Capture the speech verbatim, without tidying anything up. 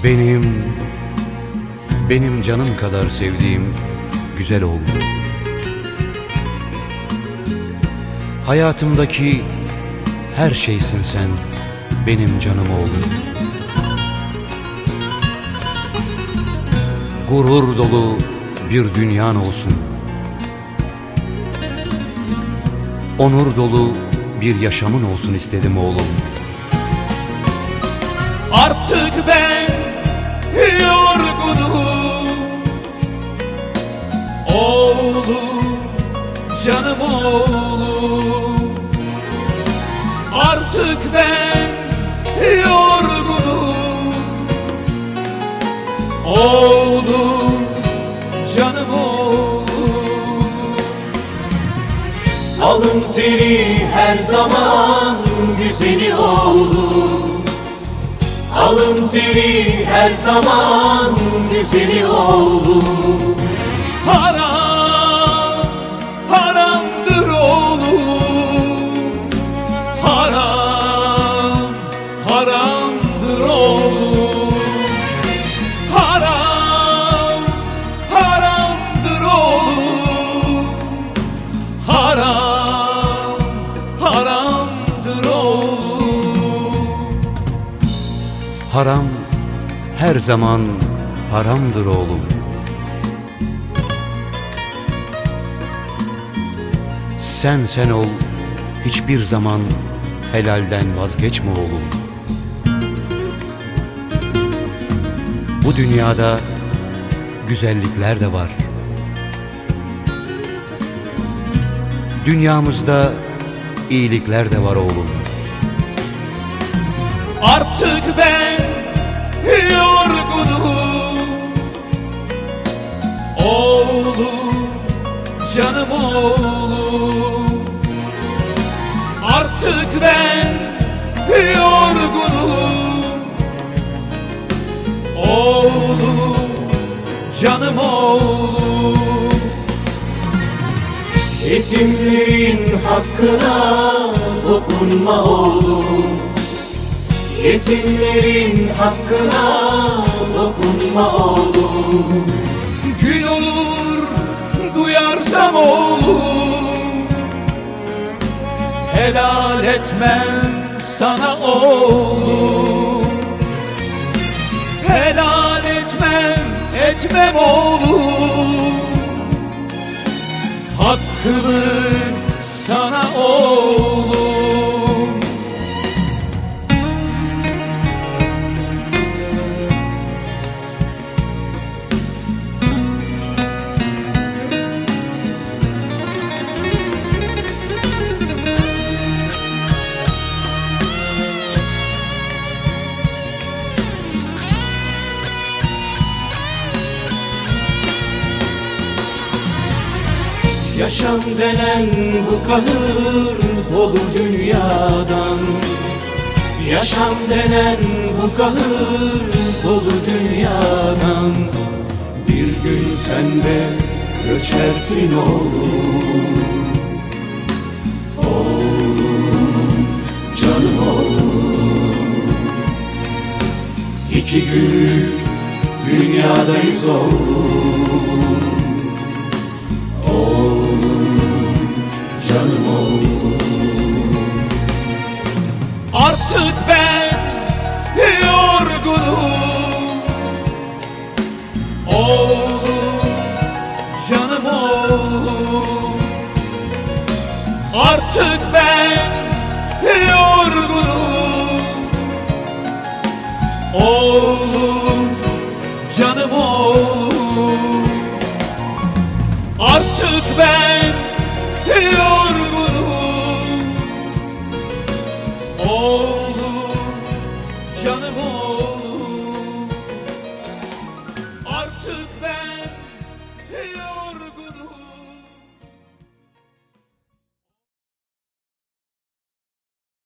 Benim, benim canım kadar sevdiğim güzel oğlum. Hayatımdaki her şeysin sen, benim canım oğlum. Gurur dolu bir dünyan olsun, onur dolu bir yaşamın olsun istedim oğlum. Artık ben yorgunum oğlum, canım oğlum. Artık ben yorgunum oğlum, canım oğlum. Alın teri her zaman güzeli oğlum, alın teri her zaman güzeli oğlum. Haram, haramdır oğlum, haram, haramdır oğlum. Haram, haramdır oğlum, haram, haramdır oğlum. Haram her zaman haramdır oğlum. Sen sen ol, hiçbir zaman helalden vazgeçme oğlum. Bu dünyada güzellikler de var. Dünyamızda iyilikler de var oğlum. Artık ben yorgunum oğlum, canım oğlum. Artık ben yorgunum oğlum, canım oğlum. Yetimlerin hakkına dokunma oğlum, yetimlerin hakkına dokunma oğlum. Gün olur duyarsam oğlum, helal etmem sana oğlum. Helal etmem, etmem oğlum, hakkını sana oğlum. Yaşam denen bu kahır dolu dünyadan, yaşam denen bu kahır dolu dünyadan, bir gün sen de göçersin oğlum. Oğlum, canım oğlum. İki günlük dünyadayız oğlum. Canım oğlum. Artık ben yorgunum oğlum, canım oğlum. Artık ben yorgunum oğlum, canım oğlum. Artık ben yorgunum oğlum, canım oğlum. Artık ben